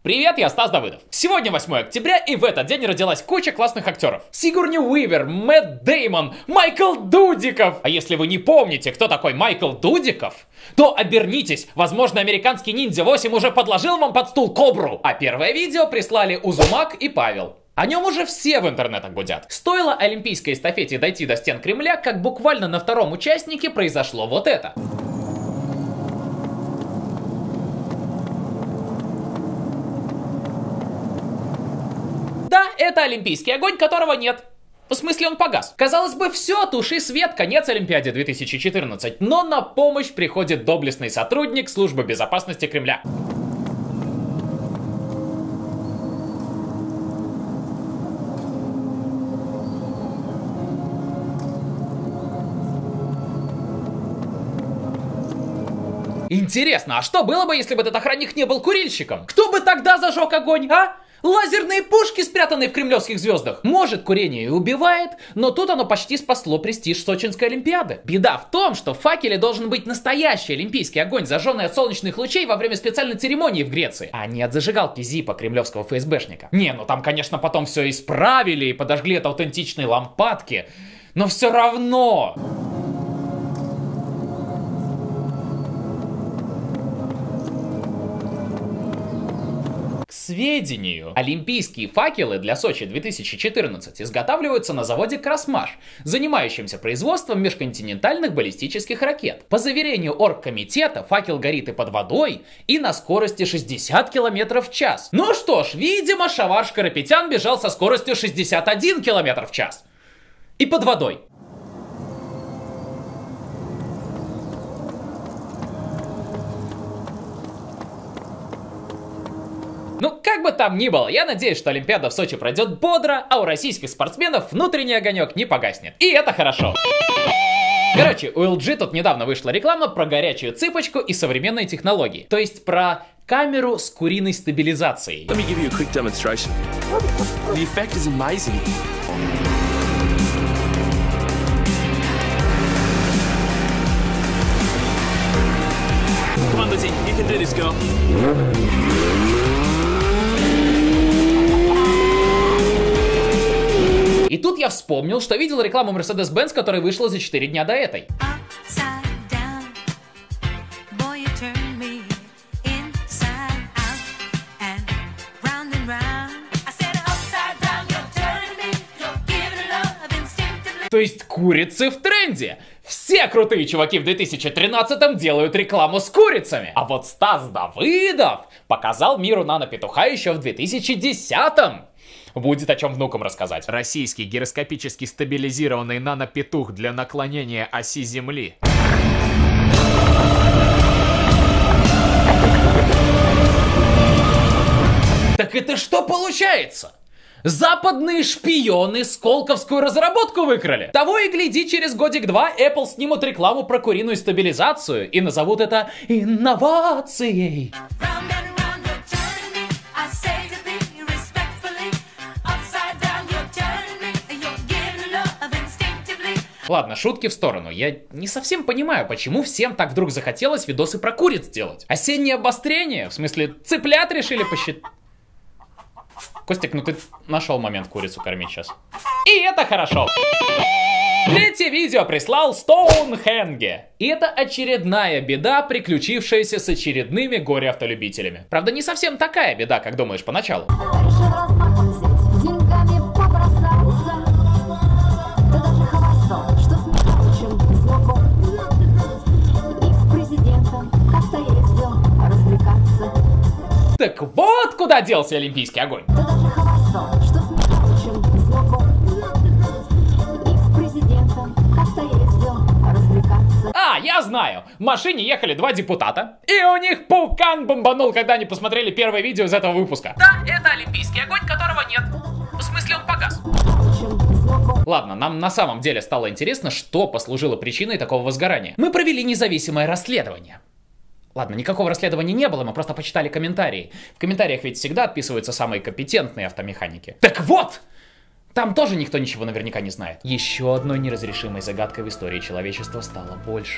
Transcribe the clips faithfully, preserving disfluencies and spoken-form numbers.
Привет, я Стас Давыдов. Сегодня восьмое октября, и в этот день родилась куча классных актеров. Сигурни Уивер, Мэтт Дэймон, Майкл Дудиков. А если вы не помните, кто такой Майкл Дудиков, то обернитесь. Возможно, американский ниндзя восемь уже подложил вам под стул кобру. А первое видео прислали Узумак и Павел. О нем уже все в интернетах гудят. Стоило олимпийской эстафете дойти до стен Кремля, как буквально на втором участнике произошло вот это. Да, это олимпийский огонь, которого нет. В смысле, он погас. Казалось бы, все, туши свет, конец Олимпиаде две тысячи четырнадцать. Но на помощь приходит доблестный сотрудник службы безопасности Кремля. Интересно, а что было бы, если бы этот охранник не был курильщиком? Кто бы тогда зажег огонь, а? Лазерные пушки, спрятанные в кремлевских звездах. Может, курение и убивает, но тут оно почти спасло престиж Сочинской Олимпиады. Беда в том, что в факеле должен быть настоящий олимпийский огонь, зажженный от солнечных лучей во время специальной церемонии в Греции, а не от зажигалки Зипа кремлевского ФСБшника. Не, ну там, конечно, потом все исправили и подожгли от аутентичной лампадки, но все равно... К сведению, олимпийские факелы для Сочи две тысячи четырнадцать изготавливаются на заводе Красмаш, занимающемся производством межконтинентальных баллистических ракет. По заверению оргкомитета, факел горит и под водой, и на скорости шестьдесят километров в час. Ну что ж, видимо, Шаваш Карапетян бежал со скоростью шестьдесят один километр в час. И под водой. Ну, как бы там ни было, я надеюсь, что Олимпиада в Сочи пройдет бодро, а у российских спортсменов внутренний огонек не погаснет. И это хорошо. Короче, у эл джи тут недавно вышла реклама про горячую цыпочку и современные технологии. То есть про камеру с куриной стабилизацией. Let me give you a quick demonstration. The effect is amazing. Come on, Lizzie, you can do this, girl. И тут я вспомнил, что видел рекламу Mercedes-Benz, которая вышла за четыре дня до этой. То есть курицы в тренде. Все крутые чуваки в две тысячи тринадцатом делают рекламу с курицами. А вот Стас Давыдов показал миру нано-петуха еще в две тысячи десятом. Будет о чем внукам рассказать. Российский гироскопически стабилизированный нано-петух для наклонения оси Земли. Так это что получается? Западные шпионы сколковскую разработку выкрали. Того и гляди, через годик-два Apple снимут рекламу про куриную стабилизацию и назовут это инновацией. Ладно, шутки в сторону. Я не совсем понимаю, почему всем так вдруг захотелось видосы про куриц делать. Осеннее обострение? В смысле, цыплят решили посчитать? Костик, ну ты нашел момент курицу кормить сейчас. И это хорошо. Третье видео прислал Стоунхенге. И это очередная беда, приключившаяся с очередными горе-автолюбителями. Правда, не совсем такая беда, как думаешь поначалу. Так вот куда делся олимпийский огонь. А, я знаю. В машине ехали два депутата, и у них пукан бомбанул, когда они посмотрели первое видео из этого выпуска. Да, это олимпийский огонь, которого нет. В смысле, он погас. Ладно, нам на самом деле стало интересно, что послужило причиной такого возгорания. Мы провели независимое расследование. Ладно, никакого расследования не было, мы просто почитали комментарии. В комментариях ведь всегда отписываются самые компетентные автомеханики. Так вот! Там тоже никто ничего наверняка не знает. Еще одной неразрешимой загадкой в истории человечества стало больше.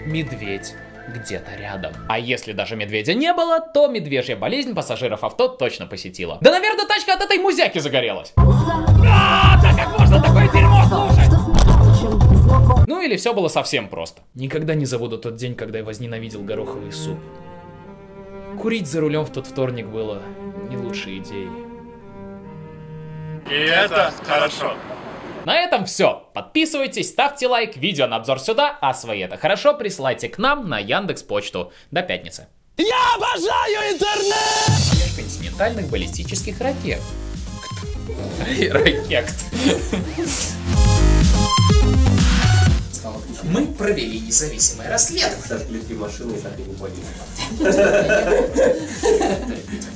медведь где-то рядом. А если даже медведя не было, то медвежья болезнь пассажиров авто точно посетила. Да, наверное, тачка от этой музяки загорелась. А, да как можно такое дерьмо слушать? Ну или все было совсем просто. Никогда не забуду тот день, когда я возненавидел гороховый суп. Курить за рулем в тот вторник было не лучшей идеей. И это хорошо. На этом все. Подписывайтесь, ставьте лайк, видео на обзор сюда, а свои это хорошо присылайте к нам на Яндекс.Почту. До пятницы. Я обожаю интернет! Континентальных баллистических ракет. Ракет. Мы провели независимое расследование. Сожгли машину и так и не поняли.